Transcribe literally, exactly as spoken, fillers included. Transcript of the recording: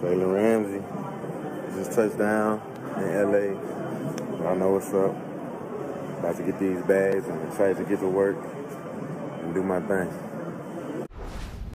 Jalen Ramsey just touched down in L A. I know what's up. About to get these bags and excited to get to work and do my thing.